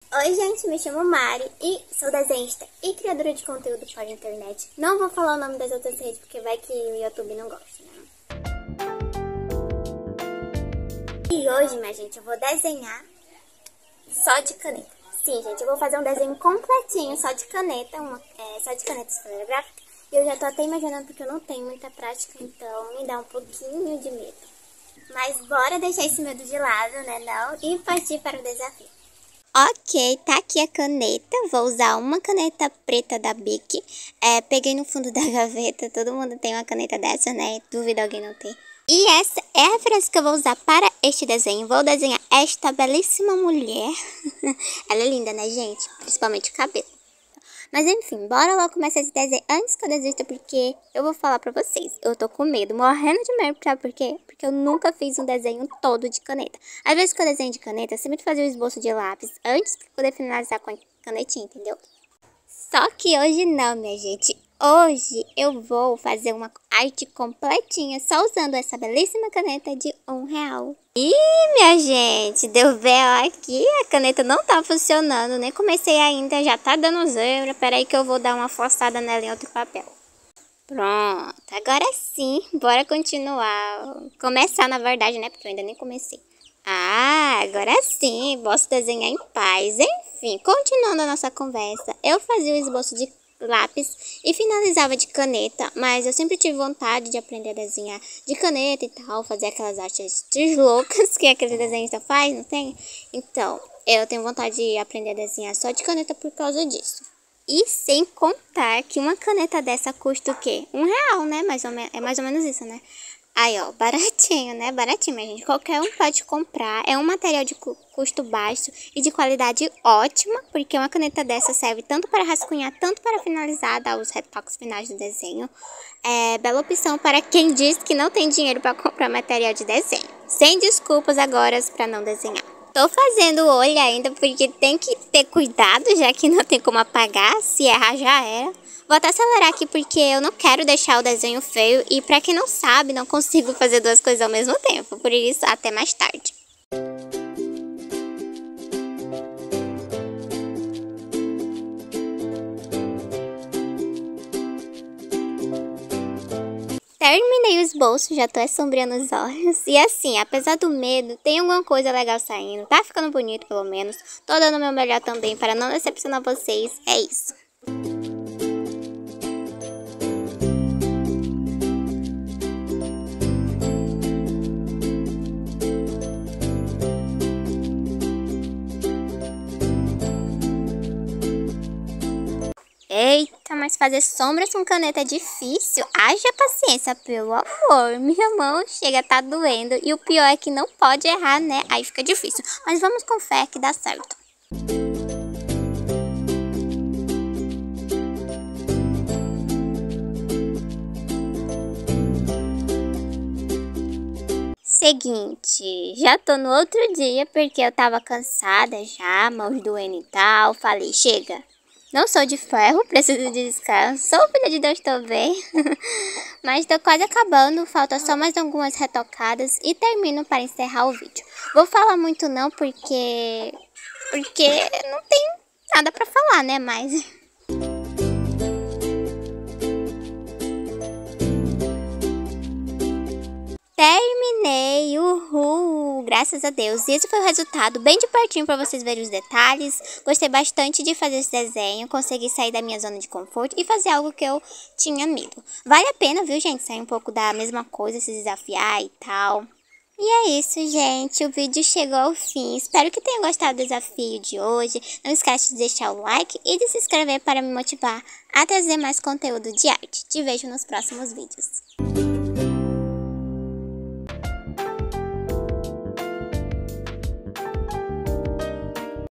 Oi gente, me chamo Mari e sou desenhista e criadora de conteúdo para a internet. Não vou falar o nome das outras redes porque vai que o YouTube não gosta, né? E hoje, minha gente, eu vou desenhar só de caneta. Sim, gente, eu vou fazer um desenho completinho só de caneta, só de caneta esferográfica. E eu já tô até imaginando porque eu não tenho muita prática, então me dá um pouquinho de medo. Mas bora deixar esse medo de lado, né, não? E partir para o desafio. Ok, tá aqui a caneta, vou usar uma caneta preta da Bic, peguei no fundo da gaveta, todo mundo tem uma caneta dessa, né, duvido alguém não ter. E essa é a referência que eu vou usar para este desenho, vou desenhar esta belíssima mulher, ela é linda, né gente, principalmente o cabelo. Mas enfim, bora logo começar esse desenho antes que eu desista, porque eu vou falar pra vocês, eu tô com medo, morrendo de medo, sabe por quê? Porque eu nunca fiz um desenho todo de caneta. Às vezes que eu desenho de caneta, eu sempre fazia o esboço de lápis antes pra poder finalizar com a canetinha, entendeu? Só que hoje não, minha gente. Hoje eu vou fazer uma arte completinha só usando essa belíssima caneta de R$1. Ih, minha gente, deu véu aqui, a caneta não tá funcionando, nem comecei ainda, já tá dando zebra. Pera aí que eu vou dar uma forçada nela em outro papel. Pronto, agora sim, bora continuar. Começar, na verdade, né, porque eu ainda nem comecei. Ah, agora sim, posso desenhar em paz. Enfim, continuando a nossa conversa, eu fazia o esboço de lápis e finalizava de caneta, mas eu sempre tive vontade de aprender a desenhar de caneta e tal, fazer aquelas artes loucas que aquele desenhista faz, não tem? Então, eu tenho vontade de aprender a desenhar só de caneta por causa disso. E sem contar que uma caneta dessa custa o quê? R$1, né? É mais ou menos isso, né? Aí, ó, baratinho, né? Baratinho, minha gente. Qualquer um pode comprar. É um material de custo baixo e de qualidade ótima, porque uma caneta dessa serve tanto para rascunhar, tanto para finalizar, dar os retoques finais do desenho. É bela opção para quem diz que não tem dinheiro para comprar material de desenho. Sem desculpas agora para não desenhar. Tô fazendo o olho ainda, porque tem que ter cuidado, já que não tem como apagar. Se errar, já era. Vou até acelerar aqui porque eu não quero deixar o desenho feio e pra quem não sabe, não consigo fazer duas coisas ao mesmo tempo. Por isso, até mais tarde. Terminei o esboço, já tô sombreando os olhos. E assim, apesar do medo, tem alguma coisa legal saindo. Tá ficando bonito, pelo menos. Tô dando o meu melhor também para não decepcionar vocês. É isso. Eita, mas fazer sombras com caneta é difícil. Haja paciência, pelo amor. Minha mão chega a tá doendo. E o pior é que não pode errar, né? Aí fica difícil. Mas vamos com fé que dá certo. Seguinte, já tô no outro dia porque eu tava cansada já, mãos doendo e tal. Falei, chega. Não sou de ferro, preciso de descanso. Sou filha de Deus também. Mas tô quase acabando, falta só mais algumas retocadas e termino para encerrar o vídeo. Vou falar muito não porque não tem nada pra falar, né, mas... Terminei, uhul, graças a Deus. E esse foi o resultado, bem de pertinho para vocês verem os detalhes. Gostei bastante de fazer esse desenho, consegui sair da minha zona de conforto e fazer algo que eu tinha medo. Vale a pena, viu, gente, sair um pouco da mesma coisa, se desafiar e tal. E é isso, gente, o vídeo chegou ao fim. Espero que tenham gostado do desafio de hoje. Não esquece de deixar o like e de se inscrever para me motivar a trazer mais conteúdo de arte. Te vejo nos próximos vídeos.